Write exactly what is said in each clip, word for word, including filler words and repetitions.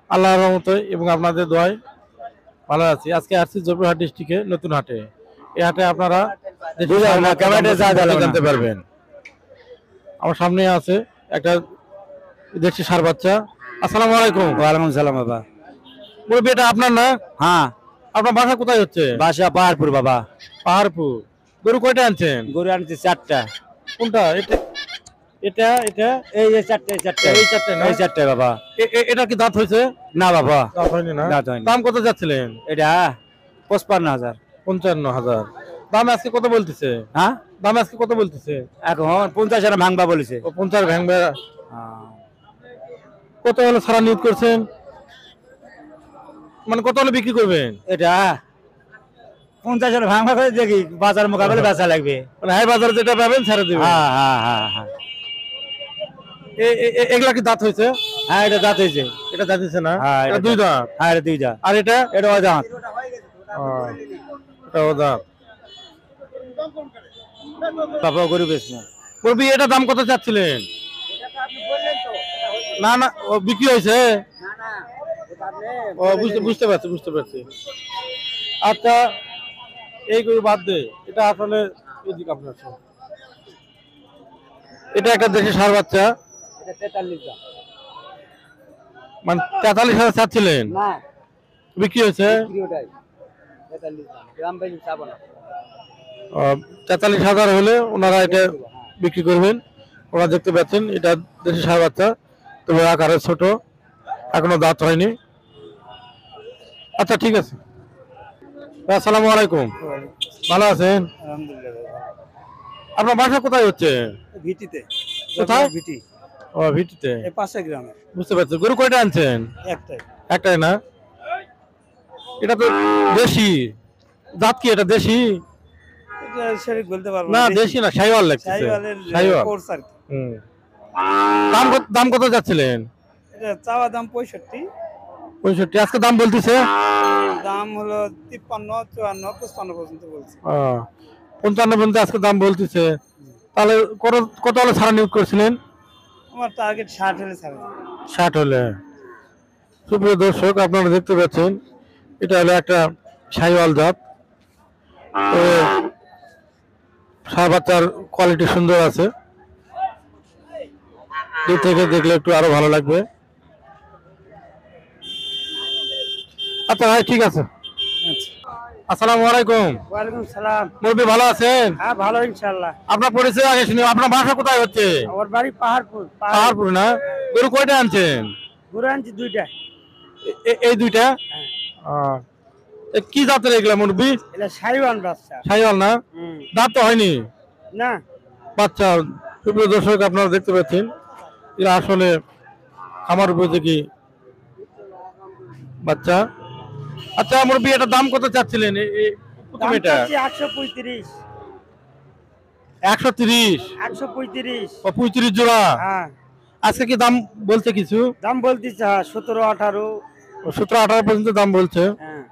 আল্লাহর রহমতে এবং আপনাদের দোয়ায় ভালো আছি। আজকে আসছি জয়পুরহাট ডিস্ট্রিক্টে নতুন হাটে। এই হাটে আপনারা জানতে পারবেন। আমার সামনে আছে একটা দেশি ষাঁড় বাচ্চা। আসসালামু আলাইকুম। ওয়ালাইকুম সালাম বাবা। মুরব্বি এটা আপনার না? হ্যাঁ। আপনার বাসা কোথায় হচ্ছে? বাসা পাহাড়পুর বাবা। পাহাড়পুর। গরু কয়টা আনছেন? গরু আনছি চারটা। কোনটা? এটা এটা এটা এই যে চারটে চারটে এই চারটে না? এই চারটে বাবা। এটা কি দাঁত হয়েছে? না বাবা দাঁত হয়নি না? দাঁত হয়নি। দাম কত যাচ্ছিলেন? এটা পঁচপান্ন হাজার। পঞ্চান্ন হাজার। দাম আজকে কত বলতেছে? হ্যাঁ দাম আজকে কত বলতেছে? এখন পঞ্চাশ হাজার ভাঙবা বলেছে। ও পঞ্চাশ ভাঙবে। কত হলে ছাড়া নিয়োগ করছেন? মানে কত হলে বিক্রি করবেন? এটা পঞ্চাশ হাজার ভাঙবা করে দেখি বাজার মোকাবেলা বেচা লাগবে। মানে হাই বাজারে যেটা পাবেন ছেড়ে দেবেন। হ্যাঁ হ্যাঁ হ্যাঁ হ্যাঁ। এগুলা কি দাঁত হয়েছে? হ্যাঁ এটা দাঁত হয়েছে। এটা দাঁত হয়েছে না? হ্যাঁ এটা দুই দাঁত। হ্যাঁ এটা দুই দাঁত। আর এটা? এটা ওই দাঁত। এটা ও দাঁত। বাবা গরু বেচবো। মুরব্বি এটা দাম কত চাচ্ছিলেন? না না ও বিক্রি হয়েছে। ও বুঝতে বুঝতে পারছি বুঝতে পারছি। আচ্ছা এই গরু বাদ দে, এটা আসলে এদিকে আপনার এটা একটা দেশি ষাঁড় বাচ্চা। মানে তেতাল্লিশ হাজার চাচ্ছিলেন, বিক্রি হয়েছে তেতাল্লিশ হাজার হলে ওনারা এটা বিক্রি করবেন। ওরা দেখতে পাচ্ছেন এটা দেশি ষাঁড় বাচ্চা, তবে আকারে ছোট, এখনো দাঁত হয়নি। আচ্ছা ঠিক আছে। আসসালামু আলাইকুম। ভালো আছেন? আপনার বাসা কোথায় হচ্ছে? ভিটিতে। কোথায়? ভিটি। ও ভিটিতে। এই পাশে গ্রামে। বুঝতে পারছি। গরু কয়টা আনছেন? একটাই। একটাই না? এটা তো দেশি জাত কি? এটা দেশি এটা সঠিক বলতে পারবো না। দেশি না, শাহিওয়াল লাগছে। শাহিওয়াল। হুম। দাম কত দাম কত যাচ্ছিলেন? এটা চাওয়া দাম পঁয়ষট্টি। পঁয়ষট্টি। আজকে দাম বলতেছে? দাম হলো তিপ্পান্ন চুয়ান্ন পঁচপান্ন পর্যন্ত বলছে। ও পঞ্চান্ন পর্যন্ত আজকে দাম বলতেছে। তাহলে কত কত হলে ছাড়া নিয়োগ করছিলেন? আমার টার্গেট ষাট হলে ছাড়বে। ষাট হলে। সুপ্রিয় দর্শক আপনারা দেখতে পাচ্ছেন এটা হলো একটা শাহিওয়াল জাত। ষাঁড় বাচ্চার কোয়ালিটি সুন্দর আছে, দূর থেকে দেখলে একটু আরো ভালো লাগবে। আচ্ছা ভাই ঠিক আছে। আসসালামু আলাইকুম। ওয়ালাইকুম সালাম। মুরব্বি ভালো আছেন? হ্যাঁ ভালো ইনশাআল্লাহ। আপনার পরিচয় আগে শুনি। আপনার বাসা কোথায় হচ্ছে? আমার বাড়ি পাহাড়পুর। পাহাড়পুর না? গরু কয়টা আনছেন? গরু আনছি দুইটা। এই দুইটা? কি জাতের এগুলা মুরব্বি? এটা শাহিওয়াল বাচ্চা। শাহিওয়াল না? দাঁত তো হয়নি না? বাচ্চা। সুপ্রিয় দর্শক আপনারা দেখতে পাচ্ছেন এরা আসলে খামার উপযোগী বাচ্চা। আচ্ছা মুরব্বি এটার দাম কত চাচ্ছিলেন? একশো পঁয়ত্রিশ। একশো তিরিশ? একশো পঁয়ত্রিশ। ও পঁয়ত্রিশ জোড়া? হ্যাঁ। আজকে কি দাম বলছে কিছু? দাম বলতেছে সতেরো আঠারো সতেরো আঠারো পর্যন্ত দাম বলছে।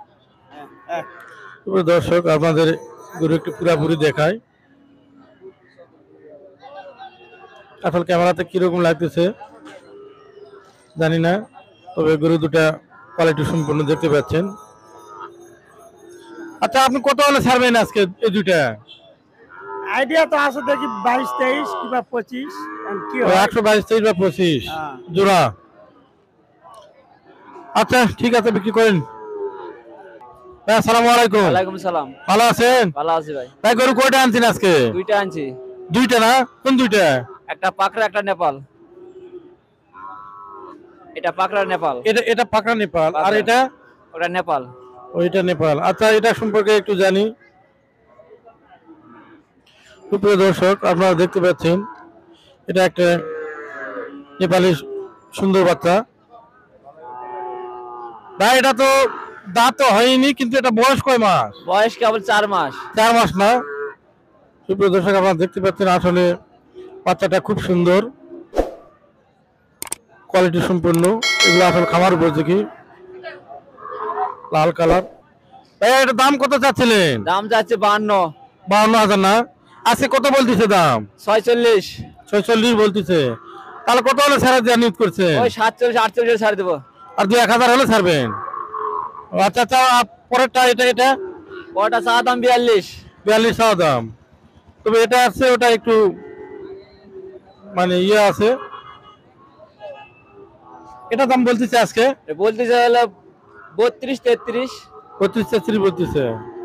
দর্শক আপনাদের গরু একটু পুরাপুরি দেখায়, আসল ক্যামেরাতে কিরকম লাগতেছে জানি না, তবে গরু দুটা কোয়ালিটি সম্পূর্ণ দেখতে পাচ্ছেন। আচ্ছা আপনি কত হলে ছাড়বেন আজকে এই দুইটা? আইডিয়া তো আছে দেখি বাইশ তেইশ কিংবা পঁচিশ। একশো বাইশ তেইশ বা পঁচিশ জোড়া। আচ্ছা ঠিক আছে, বিক্রি করেন। আসসালামু আলাইকুম। ওয়ালাইকুম সালাম। ভালো আছেন? ভালো আছি ভাই। ভাই গরু কয়টা আনছেন আজকে? দুইটা আনছি। দুইটা না? কোন দুইটা? একটা পাকড়া একটা নেপাল। এটা পাকড়া নেপাল। এটা এটা পাকড়া নেপাল। আর এটা? ওটা নেপাল। ওইটা নেপাল। আচ্ছা এটা সম্পর্কে একটু জানি। সুপ্রিয় দর্শক আপনারা দেখতে পাচ্ছেন এটা একটা নেপালি সুন্দর বাচ্চা। ভাই এটা তো দাঁত তো হয়নি, কিন্তু এটা বয়স কয় মাস? বয়স কেবল চার মাস। চার মাস না? সুপ্রিয় দর্শক আপনারা দেখতে পাচ্ছেন আসলে বাচ্চাটা খুব সুন্দর, কোয়ালিটি সম্পূর্ণ। এগুলো আসলে খামার উপযোগী, লাল কালার। ভাই এটা দাম কত চাচ্ছিলেন? দাম যাচ্ছে বাহান্ন। বাহান্ন হাজার না? আজকে কত বলতেছে দাম? ছয়চল্লিশ। ছয়চল্লিশ বলতেছে। তাহলে কত হলে ছাড়া দেওয়া নিয়োগ করছে? ওই সাতচল্লিশ আটচল্লিশ ছাড় দেবো। আর দুই এক হাজার হলে ছাড়বেন। ও আচ্ছা আচ্ছা, আপ- পরেরটা এটা এটা ওটা চা দাম বিয়াল্লিশ। বিয়াল্লিশ টাকা দাম। তবে এটা আছে ওটা একটু মানে ইয়ে আছে, এটা দাম বলতেছে আজকে বলতেছে হলো বত্রিশ তেত্রিশ। পঁয়ত্রিশ তেত্রিশ বলতেছে।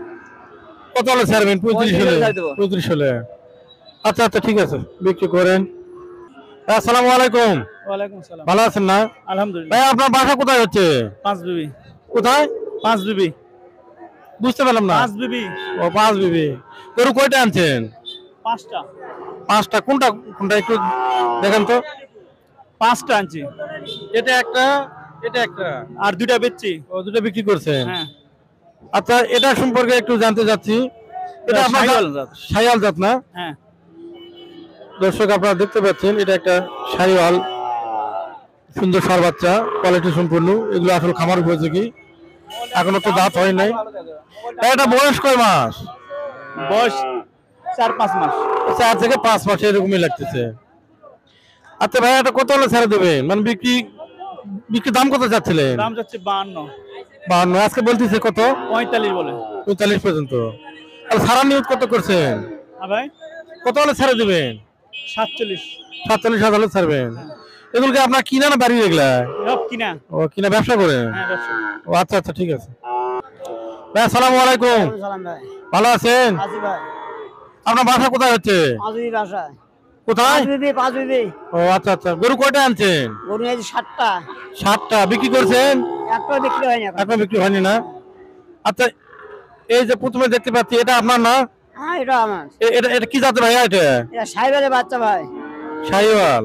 কত হলে ছাড়বেন? পঁয়ত্রিশ হলে, পঁয়ত্রিশ হলে ছাড় দেবো। পঁয়ত্রিশ হলে। আচ্ছা আচ্ছা ঠিক আছে, বিক্রি করেন। আসসালামু আলাইকুম, ওয়ালাইকুম সালাম। ভালো আছেন না? আলহামদুলিল্লাহ। ভাই আপনার বাসা কোথায় হচ্ছে? পাঁচ বিবি। কোথায়? পাঁচ বিবি। বুঝতে পারলাম না। পাঁচ বিবি। ও পাঁচ বিবি। গরু কয়টা আনছেন? পাঁচটা। পাঁচটা। কোনটা কোনটা একটু দেখেন তো। পাঁচটা আনছি। এটা একটা, এটা একটা, আর দুইটা বেচছি। ও দুটো বিক্রি করছেন। হ্যাঁ। আচ্ছা এটা সম্পর্কে একটু জানতে চাচ্ছি। এটা এটা আপনার শাহিওয়াল জাত। শাহিওয়াল জাত না? হ্যাঁ। দর্শক আপনারা দেখতে পাচ্ছেন এটা একটা শাহিওয়াল, সুন্দর ষাঁড় বাচ্চা, কোয়ালিটি সম্পূর্ণ। এগুলো আসলে খামার উপযোগী, এখনো তো দাঁত হয় নাই। এটা বয়স কয় মাস? বয়স চার পাঁচ মাস। চার থেকে পাঁচ মাস এরকমই লাগতেছে। আচ্ছা ভাই এটা কত হলে ছেড়ে দেবেন? মানে বিক্রি বিক্রি দাম কত চাচ্ছিলেন? দাম যাচ্ছে বাহান্ন। বাহান্ন। আজকে বলতেছে কত? পঁয়তাল্লিশ বলে। পঁয়তাল্লিশ পর্যন্ত। আর সারা নিউজ কত করছেন? আর ভাই কত হলে ছেড়ে দেবেন? সাতচল্লিশ। সাতচল্লিশ হাজার হলে ছাড়বেন। এগুলোকে আপনার কিনা না বাড়ি এগুলা? সব কিনা। ও কিনা, ব্যবসা করেন? হ্যাঁ ব্যবসা। ও আচ্ছা আচ্ছা ঠিক আছে। ভাই আসসালামু আলাইকুম, সালাম ভাই। ভালো আছেন? আজি ভাই। আপনার বাসা কোথায় হচ্ছে? পাঁচ বিবি বাসা। কোথায়? পাঁচ বিবি পাঁচ বিবি। ও আচ্ছা আচ্ছা। গরু কয়টা আনছেন? গরু আছে সাতটা। ষাটটা। বিক্রি করছেন? একটা বিক্রি হয়নি এখন। এখন বিক্রি হয়নি না? আচ্ছা এই যে প্রথমে দেখতে পাচ্ছি এটা আপনার না? হ্যাঁ এটা আমার। এ- এটা এটা কি জাতের ভাইয়া? এটা এটা সাইবারের বাচ্চা ভাই। শাহিওয়াল।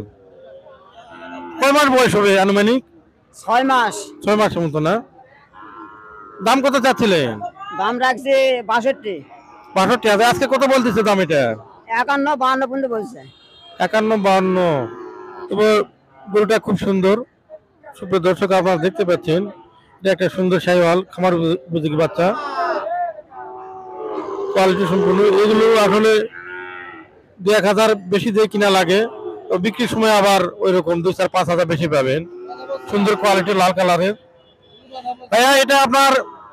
কয় মাস বয়স হবে আনুমানিক? ছয় মাস। ছয় মাসের মতো না? দাম কত চাচ্ছিলেন? দাম রাখছে বাষট্টি। বাষট্টি হাজার। আজকে কত বলতেছে দাম এটা? একান্ন বাহান্ন পর্যন্ত বলছে। একান্ন বাহান্ন। তবে গরুটা খুব সুন্দর। সুপ্রিয় দর্শক আপনারা দেখতে পাচ্ছেন এটা একটা সুন্দর শাহিওয়াল, খামার উপযোগী বাচ্চা, কোয়ালিটি সম্পূর্ণ। এগুলো আসলে দু এক হাজার বেশি দিয়ে কিনা লাগে, তো বিক্রির সময় আবার ওই রকম দুই চার পাঁচ হাজার বেশি পাবেন। সুন্দর কোয়ালিটি, লাল কালারের। ভাইয়া এটা আপনার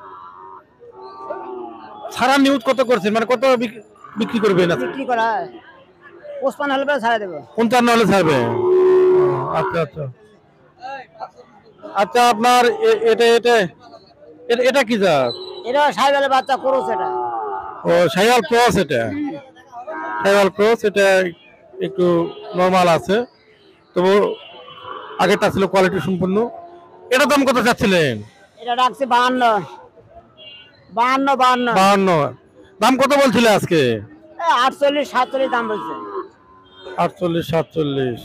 সারা নিউজ কত করছেন? মানে কত বিক- বিক্রি করবেন? আজকে বিক্রি করা হয় পঁচপান্ন হলে পরে ছাড়া দেবো। পঞ্চান্ন হলে ছাড়বে? আচ্ছা আচ্ছা আচ্ছা। আপনার এ- এটা এটা এটা- এটা কি জাত? এটা সাইবারের বাচ্চা করছে এটা। ও শাহিওয়াল ক্রস। এটা শাহিওয়াল ক্রস। এটা একটু নরমাল আছে, তবু আগেরটা ছিল কোয়ালিটি সম্পূর্ণ। এটা দাম কত চাচ্ছিলেন? এটা রাখছে বাহান্ন। বাহান্ন বাহান্ন। বাহান্ন। দাম কত বলছিলে আজকে? এই আটচল্লিশ সাতচল্লিশ দাম বলছে। আটচল্লিশ সাতচল্লিশ।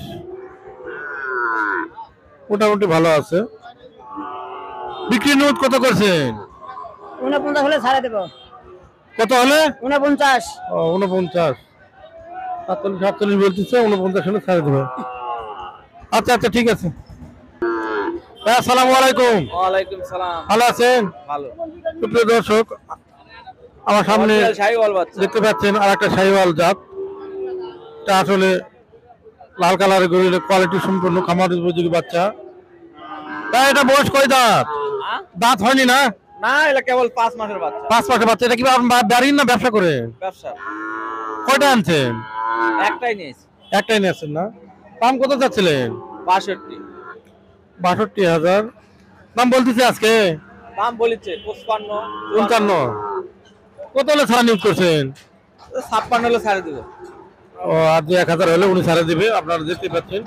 মোটামুটি ভালো আছে। বিক্রি নোট কত করছেন? উনপঞ্চাশ হলে ছাড়া দেবো। কত হলে? উনপঞ্চাশ। ও উনপঞ্চাশ। সাতচল্লিশ সাতচল্লিশ বলতেছে, উনপঞ্চাশ হলে ছাড়ে দেবে। আচ্ছা আচ্ছা ঠিক আছে। ভাই, আসসালামু আলাইকুম, ওয়ালাইকুম সালাম। ভালো আছেন? ভালো। সুপ্রিয় দর্শক আমার সামনে শাহিওয়াল বাচ্চা। দেখতে পাচ্ছেন আর একটা শাহিওয়াল জাত। এটা আসলে লাল কালারের গরু, কোয়ালিটি সম্পূর্ণ, খামার উপযোগী বাচ্চা। তাই এটা বয়স কয় দাঁত? হ্যাঁ? দাঁত হয়নি না? না এটা কেবল পাঁচ মাসের বাচ্চা। পাঁচ মাসের বাচ্চা। এটা কি বাড়ির না ব্যবসা করে? ব্যবসা। কয়টা আনছেন? একটাই নিয়েছি। একটাই নিয়ে আসছেন না? দাম কত চাচ্ছিলেন? বাষট্টি। বাষট্টি হাজার দাম বলতেছে আজকে। দাম বলেছে পঁচপান্ন পঞ্চান্ন। কত হলে ছাড়া নিয়োগ করছেন? ছাপ্পান্ন হলে ছাড়ে দেবো। ও আর দু এক হাজার হলে উনি ছাড়ে দিবে। আপনারা দেখতে পাচ্ছেন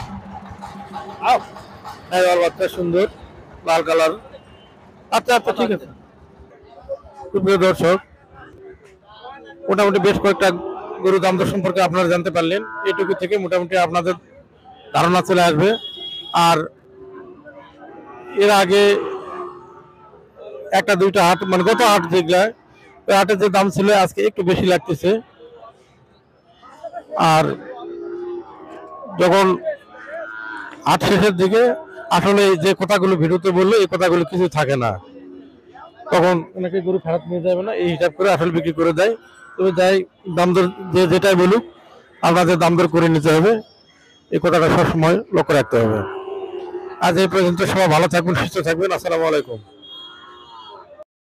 শাহিওয়াল বাচ্চা, সুন্দর লাল কালার। আচ্ছা আচ্ছা ঠিক আছে। সুপ্রিয় দর্শক মোটামুটি বেশ কয়েকটা গরু দাম দর সম্পর্কে আপনারা জানতে পারলেন। এইটুকু থেকে মোটামুটি আপনাদের ধারণা চলে আসবে। আর এর আগে একটা দুইটা হাট, মানে গত হাট যেগুলা, ওই হাটের যে দাম ছিল আজকে একটু বেশি লাগতেছে। আর যখন হাট শেষের দিকে আসলে এই যে কথাগুলো ভিডিওতে বললো, এই কথাগুলো কিছু থাকে না, তখন অনেকে গরু ফেরত নিয়ে যাবে না, এই হিসাব করে আসলে বিক্রি করে দেয়। তবে যাই দাম দর যে যেটাই বলুক, আপনাদের দাম দর করে নিতে হবে, এই কথাটা সবসময় লক্ষ্য রাখতে হবে। আজ এই পর্যন্ত, সবাই ভালো থাকবেন, সুস্থ থাকবেন। আসসালামু আলাইকুম।